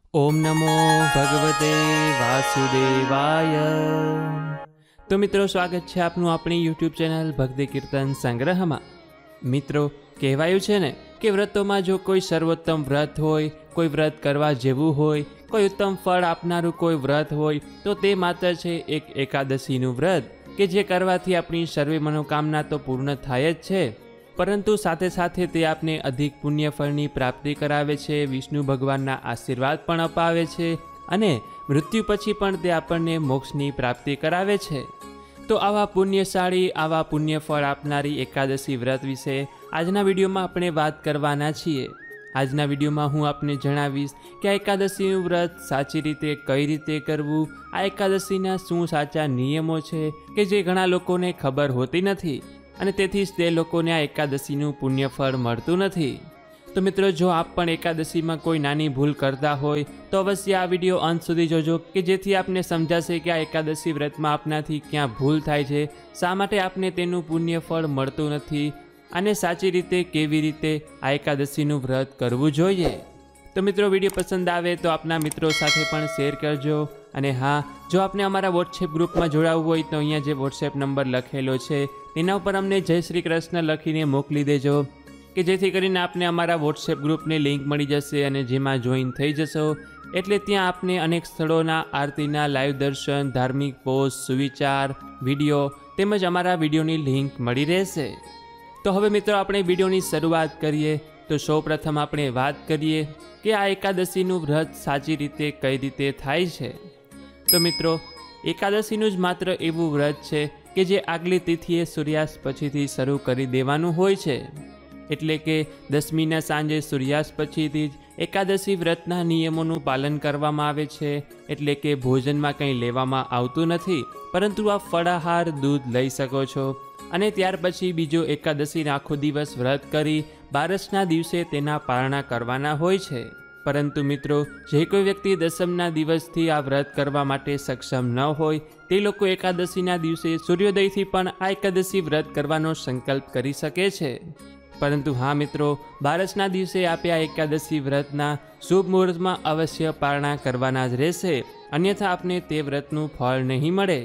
ओम नमो भगवते वासुदेवाय। तो मित्रों, स्वागत है आपનું આપણી यूट्यूब चैनल भक्ति कीर्तन संग्रह में। मित्रों, कहेवायुं छे ने कि व्रतों जो कोई सर्वोत्तम व्रत होय, कोई व्रत करवा जेवुं होय, कोई उत्तम फल आपनारू कोई व्रत होय तो ते मात्र छे एक एकादशीनुं व्रत के जे करवाथी आपणी सर्वे मनोकामना तो पूर्ण थाय ज छे, परंतु साथे साथे ते आपने अधिक पुण्यफळनी प्राप्ति करावे छे, विष्णु भगवानना आशीर्वाद पण अपावे छे अने मृत्यु पछी पण ते आपणने मोक्षनी प्राप्ति करावे छे। तो आवा पुण्यशाળી, आवा पुण्यफळ आपनारी एकादशी व्रत विषे आजना विडियोमां आपणे वात करवाना छीए। आजना विडियोमां हूँ आपने जणावीश कि आ एकादशीनुं व्रत साची रीते कई रीते करवुं, आ एकादशीना शुं साचा नियमो छे के जे घणा लोकोने खबर होती नथी અને તેથી જ તે લોકોને આ એકાદશીનું પુણ્યફળ મળતું નથી। તો મિત્રો, જો આપ પણ એકાદશીમાં કોઈ નાની ભૂલ કરતા હોય તો અવશ્ય આ વિડીયો અંત સુધી જોજો કે જેથી આપને સમજાશે કે આ એકાદશી વ્રતમાં આપનાથી ક્યાં ભૂલ થાય છે, શા માટે આપને તેનું પુણ્યફળ મળતું નથી અને સાચી રીતે કેવી રીતે આ એકાદશીનું વ્રત કરવું જોઈએ। तो मित्रों, वीडियो पसंद आवे तो अपना मित्रों साथे पण शेर करजो। अने हाँ, जो आपने अमारा वॉट्सएप ग्रुप में जोड़ावुं होय तो अहींया जे वॉट्सएप नंबर लखेलो छे तेना पर अमने जय श्री कृष्ण लखीने मोकली देजो कि जेथी करीने आपने अमारा वॉट्सएप ग्रुपने लिंक मळी जशे अने जेमां जोइन थई जशो एटले त्यां आपने अनेक स्थळोना आरतीना लाइव दर्शन, धार्मिक पोस्ट, सुविचार, विडियो तेमज अमारा विडियोनी लिंक मळी रहेशे। तो हवे मित्रों, आपणे विडियोनी शरूआत करीए। तो सौ प्रथम आपणे वात करीए कि आ एकादशीनुं व्रत साची रीते कई रीते थाय छे। तो मित्रों, एकादशीनुं ज मात्र एवुं व्रत छे कि जे आगली तिथिए सूर्यास्त पछीथी शरू करी देवानुं होय छे। एटले के दसमीना सांजे सूर्यास्त पछीथी ज एकादशी व्रतना नियमोनुं पालन करवामां आवे छे। एटले के भोजनमां कंई लेवामां आवतुं नथी, परंतु आ फळाहार, दूध लई शको छो અને ત્યાર પછી બીજો એકાદશીનો આખો દિવસ વ્રત કરી બારસના દિવસે તેના પારણા કરવાના હોય છે। પરંતુ મિત્રો, જે કોઈ વ્યક્તિ દસમના દિવસથી આ વ્રત કરવા માટે સક્ષમ ન હોય તે લોકો એકાદશીના દિવસે સૂર્યોદયથી પણ આ એકાદશી વ્રત કરવાનો સંકલ્પ કરી શકે છે। પરંતુ હા મિત્રો, બારસના દિવસે આપે આ એકાદશી વ્રતના શુભ મુહૂર્તમાં અવશ્ય પારણા કરવાના જ રહેશે, અન્યથા આપને તે વ્રતનું ફળ નહીં મળે।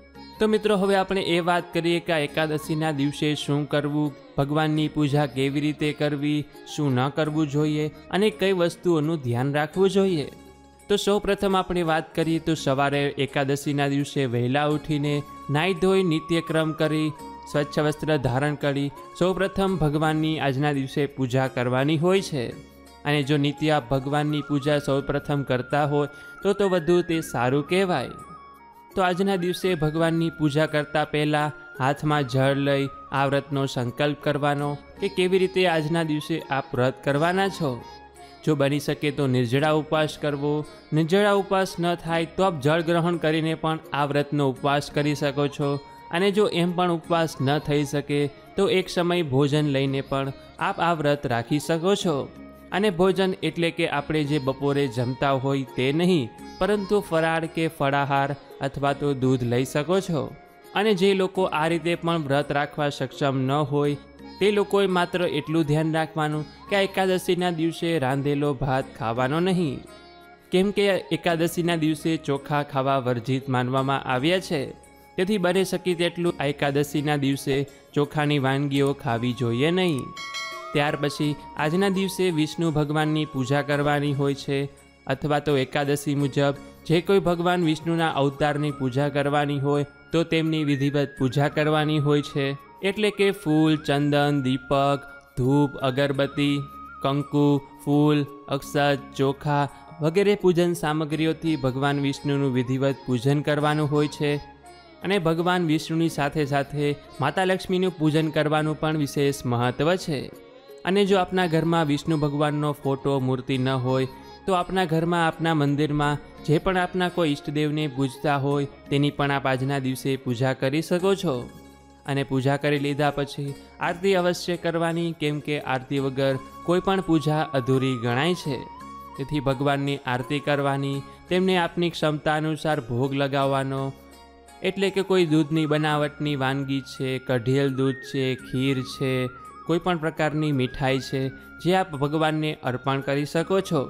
तो मित्रों, हवे आपणे ए वात करीए कि आ एकादशीना दिवसे शुं करवुं, भगवाननी पूजा केवी रीते करवी, शुं न करवुं जोईए अने कई वस्तुओनुं ध्यान राखवुं जोईए। तो सौ प्रथम आपणे वात करीए तो सवारे एकादशीना दिवसे वहेला उठीने नाई धोई नित्यक्रम करी स्वच्छ वस्त्र धारण करी सौ प्रथम भगवाननी आजना दिवसे पूजा करवानी होय छे। अने जो नित्य भगवाननी पूजा सौ प्रथम करता होय तो वधु ते सारुं कहेवाय। तो आजना दिवसे भगवाननी पूजा करता पहला हाथ में जल लई आ व्रतनो संकल्प करवानो कि केवी रीते आजना दिवसे आप व्रत करवाना छो। जो बनी सके तो निर्जला उपवास करवो, निर्जला उपवास न थाय तो आप जल ग्रहण करीने पण आ व्रतनो उपवास करी शको छो। अने जो एम पण उपवास न थई सके तो एक समय भोजन लईने पण आप आ व्रत राखी शको छो। अने भोजन एटले के आपणे जे बपोरे जमता होय ते नहीं, परंतु फराळ के फळाहार अथवा तो दूध लई शको छो। अने जे लोको आ रीते पण व्रत राखवा सक्षम न होय ते लोकोए मात्र एटलुं ध्यान राखवानुं कि आ एकादशीना दिवसे रांधेलो भात खावानो नहीं, केम के एकादशीना दिवसे चोखा खावा वर्जित मानवामां आव्या छे। तेथी बने शके तेटलुं आ एकादशीना दिवसे चोखानी वानगीओ खावी जोईए नहीं। त्यार पछी आजना दिवसे विष्णु भगवाननी पूजा करवानी होय छे, अथवा तो एकादशी मुजब जे कोई भगवान विष्णुना अवतारनी पूजा करवानी होय तो तेमनी विधिवत पूजा करवानी होय छे। एटले के फूल, चंदन, दीपक, धूप, अगरबत्ती, कंकु, फूल, अक्षत, चोखा वगैरे पूजन सामग्रीओथी भगवान विष्णुनुं विधिवत पूजन करवानुं होय छे। अने भगवान विष्णुनी साथे साथे माता लक्ष्मीनुं पूजन करवानुं पण विशेष महत्व छे। अने जो आपना घरमां विष्णु भगवाननो फोटो, मूर्ति न होय तो आपना घरमां, आपना मंदिरमां जे पण आपना कोई इष्टदेवने पूजता होय तेनी पण आप आजना दिवसे पूजा करी शको छो। अने पूजा करी लीधा पछी आरती अवश्य करवानी, केम के आरती वगर कोई पण पूजा अधूरी गणाय छे। तेथी भगवाननी आरती करवानी, तेमने आपनी क्षमता अनुसार भोग लगाववानो। एटले के कोई दूधनी बनावटनी वानगी छे, कढिયેલ दूध छे, खीर छे, कोईपण प्रकारनी मीठाई छे जे आप भगवानने अर्पण करी शको छो।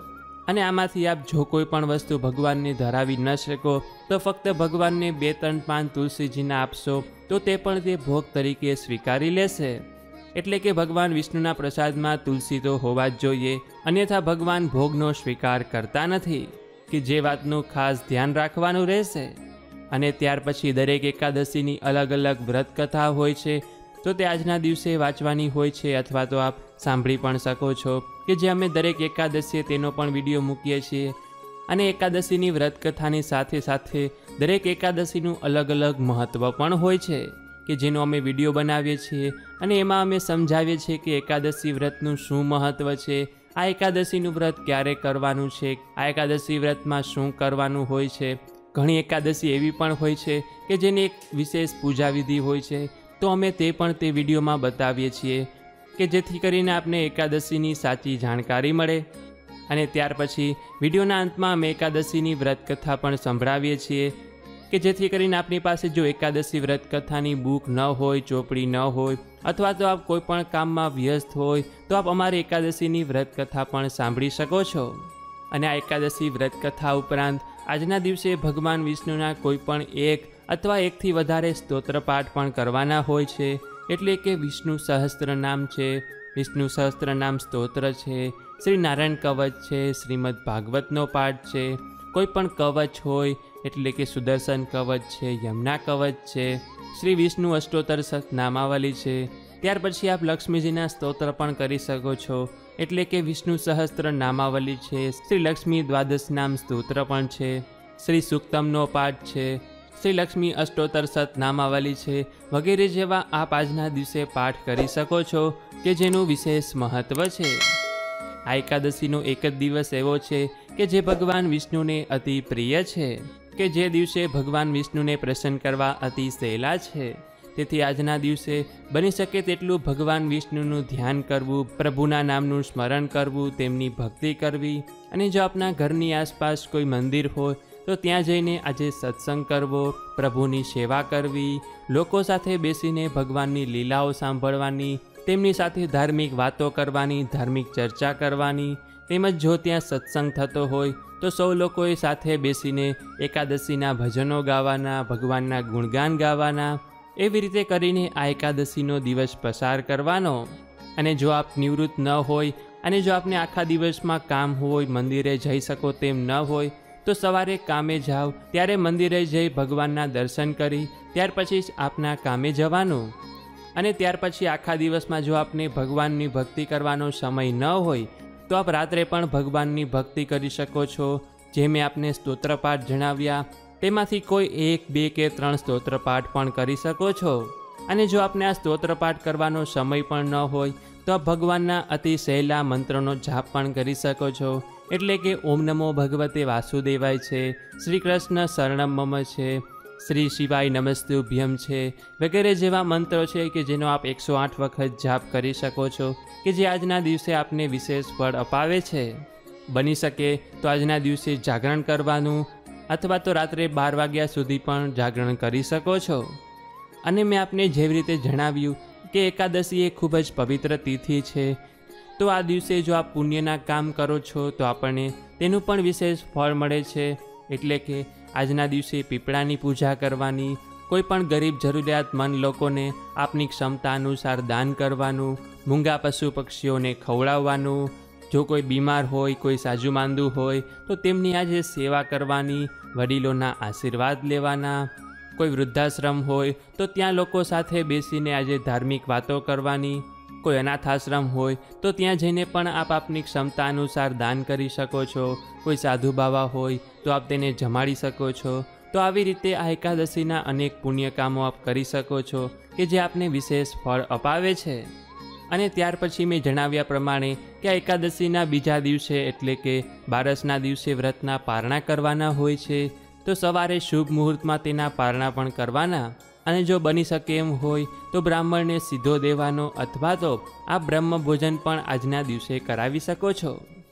અને આમાંથી આપ જો કોઈ પણ વસ્તુ ભગવાનને ધરાવી ન શકો તો ફક્ત ભગવાનને 2-3 પાન તુલસીજીના આપશો તો તે પણ તે ભોગ તરીકે સ્વીકારી લેશે। એટલે કે ભગવાન વિષ્ણુના પ્રસાદમાં તુલસી તો હોવા જ જોઈએ, અન્યથા ભગવાન ભોગનો સ્વીકાર કરતા નથી, કે જે વાતનું ખાસ ધ્યાન રાખવાનું રહેશે। અને ત્યાર પછી દરેક એકાદશીની અલગ અલગ વ્રત કથા હોય છે, તો તે આજના દિવસે વાંચવાની હોય છે અથવા તો આપ સાંભળી પણ શકો છો, કે જે અમે દરેક એકાદશીએ તેનો પણ વિડીયો મૂકીએ છીએ। અને એકાદશીની વ્રત કથાની સાથે સાથે દરેક એકાદશીનું અલગ અલગ મહત્ત્વ પણ હોય છે, કે જેનો અમે વિડીયો બનાવીએ છીએ અને એમાં અમે સમજાવીએ છીએ કે એકાદશી વ્રતનું શું મહત્ત્વ છે, આ એકાદશીનું વ્રત ક્યારે કરવાનું છે, આ એકાદશી વ્રતમાં શું કરવાનું હોય છે। ઘણી એકાદશી એવી પણ હોય છે કે જેની એક વિશેષ પૂજા વિધિ હોય છે, તો અમે તે પણ તે વિડીયોમાં બતાવીએ છીએ, કે જેથી કરીને આપને એકાદશીની સાચી જાણકારી મળે। અને ત્યાર પછી વિડીયોના અંતમાં અમે એકાદશીની વ્રત કથા પણ સંભળાવીએ છીએ, કે જેથી કરીને આપની પાસે જો એકાદશી વ્રત કથાની બુક ન હોય, ચોપડી ન હોય, અથવા તો આપ કોઈ પણ કામમાં વ્યસ્ત હોય તો આપ અમારી એકાદશીની વ્રત કથા પણ સાંભળી શકો છો। અને આ એકાદશી વ્રત કથા ઉપરાંત આજના દિવસે ભગવાન વિષ્ણુના કોઈ પણ એક અથવા એકથી વધારે સ્તોત્ર પાઠ પણ કરવાના હોય છે, એટલે કે વિષ્ણુ સહસ્ત્ર નામ છે, વિષ્ણુ સહસ્ત્ર નામ સ્તોત્ર છે, શ્રી નારાયણ કવચ છે, શ્રીમદ ભાગવતનો પાઠ છે, કોઈ પણ કવચ હોય એટલે કે સુદર્શન કવચ છે, યમુના કવચ છે, શ્રી વિષ્ણુ અષ્ટોત્તર નામાવલી છે। ત્યાર પછી આપ લક્ષ્મીજીના સ્તોત્ર પણ કરી શકો છો, એટલે કે વિષ્ણુ સહસ્ત્ર નામાવલી છે, શ્રી લક્ષ્મી દ્વાદશ નામ સ્તોત્ર પણ છે, શ્રી સુક્તમનો પાઠ છે, શ્રી લક્ષ્મી અષ્ટોત્તર નામાવલી છે, વગેરે જેવા આપ આજના દિવસે પાઠ કરી શકો છો, કે જેનું વિશેષ મહત્ત્વ છે। આ એકાદશીનો એક જ દિવસ એવો છે કે જે ભગવાન વિષ્ણુને અતિ પ્રિય છે, કે જે દિવસે ભગવાન વિષ્ણુને પ્રસન્ન કરવા અતિ સહેલા છે। તેથી આજના દિવસે બની શકે તેટલું ભગવાન વિષ્ણુનું ધ્યાન કરવું, પ્રભુના નામનું સ્મરણ કરવું, તેમની ભક્તિ કરવી। અને જો આપના ઘરની આસપાસ કોઈ મંદિર હોય તો ત્યાં જઈને આજે સત્સંગ કરવો, પ્રભુની સેવા કરવી, લોકો સાથે બેસીને ભગવાનની લીલાઓ સાંભળવાની, તેમની સાથે ધાર્મિક વાતો કરવાની, ધાર્મિક ચર્ચા કરવાની, તેમજ જો ત્યાં સત્સંગ થતો હોય તો સૌ લોકોએ સાથે બેસીને એકાદશીના ભજનો ગાવાના, ભગવાનના ગુણગાન ગાવાના। એવી રીતે કરીને આ એકાદશીનો દિવસ પસાર કરવાનો। અને જો આપ નિવૃત્ત ન હોય અને જો આપને આખા દિવસમાં કામ હોય, મંદિરે જઈ શકો તેમ ન હોય, તો સવારે કામે જાઓ ત્યારે મંદિરે જઈ ભગવાનના દર્શન કરી ત્યાર પછી જ આપના કામે જવાનું। અને ત્યાર પછી આખા દિવસમાં જો આપને ભગવાનની ભક્તિ કરવાનો સમય ન હોય તો આપ રાત્રે પણ ભગવાનની ભક્તિ કરી શકો છો। જે મેં આપને સ્તોત્ર પાઠ જણાવ્યા તેમાંથી કોઈ 1, 2 કે 3 સ્તોત્ર પાઠ પણ કરી શકો છો। અને જો આપને આ સ્તોત્ર પાઠ કરવાનો સમય પણ ન હોય તો આપ ભગવાનના અતિ સહેલા મંત્રનો જાપ પણ કરી શકો છો, એટલે કે ઓમ નમો ભગવતે વાસુદેવાય છે, શ્રી કૃષ્ણ શરણમ મમ છે, શ્રી શિવાય નમસ્તુભ્યમ છે, વગેરે જેવા મંત્રો છે કે જેનો આપ 108 વખત જાપ કરી શકો છો, કે જે આજના દિવસે આપને વિશેષ ફળ અપાવે છે। બની શકે તો આજના દિવસે જાગરણ કરવાનું, અથવા તો રાત્રે 12 વાગ્યા સુધી પણ જાગરણ કરી શકો છો। અને મેં આપને જેવી રીતે જણાવ્યું કે એકાદશી એ ખૂબ જ પવિત્ર તિથિ છે, તો આ દિવસે જો આપ પુણ્યના કામ કરો છો તો આપણને તેનું પણ વિશેષ ફળ મળે છે। એટલે કે આજના દિવસે પીપળાની પૂજા કરવાની, કોઈ પણ ગરીબ જરૂરિયાતમંદ લોકોને આપની ક્ષમતા અનુસાર દાન કરવાનું, મૂંગા પશુ પક્ષીઓને ખવડાવવાનું, જો કોઈ બીમાર હોય, કોઈ સાજુ માંદું હોય તો તેમની આજે સેવા કરવાની, વડીલોના આશીર્વાદ લેવાના, કોઈ વૃદ્ધાશ્રમ હોય તો ત્યાં લોકો સાથે બેસીને આજે ધાર્મિક વાતો કરવાની, કોઈ અનાથાશ્રમ હોય તો ત્યાં જઈને પણ આપ આપની ક્ષમતા અનુસાર દાન કરી શકો છો, કોઈ સાધુ બાવા હોય તો આપ તેને જમાડી શકો છો। તો આવી રીતે આ એકાદશીના અનેક પુણ્ય કામો આપ કરી શકો છો, કે જે આપને વિશેષ ફળ અપાવે છે। અને ત્યાર પછી મેં જણાવ્યા પ્રમાણે કે આ એકાદશીના બીજા દિવસે એટલે કે બારસના દિવસે વ્રતના પારણા કરવાના હોય છે, તો સવારે શુભ મુહૂર્તમાં તેના પારણા પણ કરવાના। અને જો બની શકે એમ હોય તો બ્રાહ્મણને સીધો દેવાનો, અથવા તો આ બ્રહ્મ ભોજન પણ આજના દિવસે કરાવી શકો છો।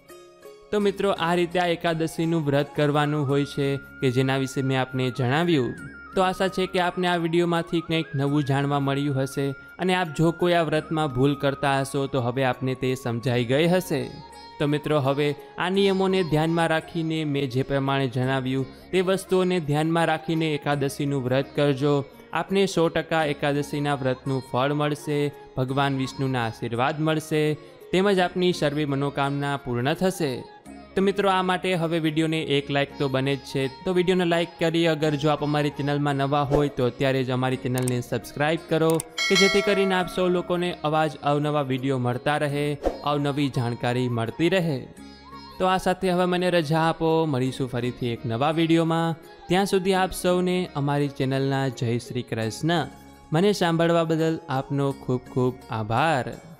તો મિત્રો, આ રીતે આ એકાદશીનું વ્રત કરવાનું હોય છે, કે જેના વિશે મેં આપને જણાવ્યું। તો આશા છે કે આપને આ વિડીયોમાંથી કંઈક નવું જાણવા મળ્યું હશે, અને આપ જો કોઈ આ વ્રતમાં ભૂલ કરતા હશો તો હવે આપને તે સમજાઈ ગઈ હશે। તો મિત્રો હવે આ નિયમોને ધ્યાનમાં રાખીને મેં જે પ્રમાણે જણાવ્યું તે વસ્તુઓને ધ્યાનમાં રાખીને એકાદશીનું વ્રત કરજો. આપને 100% એકાદશીના વ્રતનું ફળ મળશે, ભગવાન વિષ્ણુના આશીર્વાદ મળશે, તેમજ આપની સર્વે મનોકામના પૂર્ણ થશે. તો મિત્રો આ માટે હવે વિડીયોને એક લાઇક તો બને જ છે, તો વિડીયોને લાઇક કરી અગર જો આપ અમારી ચેનલમાં નવા હોય તો અત્યારે જ અમારી ચેનલને સબસ્ક્રાઈબ કરો કે જેથી કરીને આપ સૌ લોકોને આવા જ અવનવા વિડીયો મળતા રહે, અવનવી જાણકારી મળતી રહે. તો આ સાથે હવે મને રજા આપો, મળીશું ફરીથી એક નવા વિડીયોમાં. ત્યાં સુધી આપ સૌને અમારી ચેનલના જય શ્રી કૃષ્ણ. મને સાંભળવા બદલ આપનો ખૂબ ખૂબ આભાર.